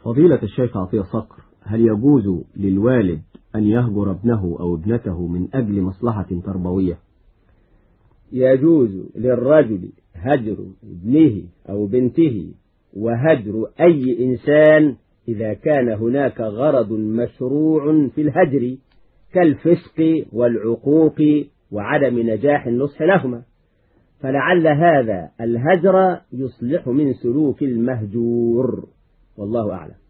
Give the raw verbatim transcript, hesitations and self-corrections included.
فضيلة الشيخ عطية صقر، هل يجوز للوالد أن يهجر ابنه أو ابنته من أجل مصلحة تربوية؟ يجوز للرجل هجر ابنه أو بنته وهجر أي إنسان إذا كان هناك غرض مشروع في الهجر كالفسق والعقوق وعدم نجاح النصح لهما، فلعل هذا الهجر يصلح من سلوك المهجور، والله أعلم.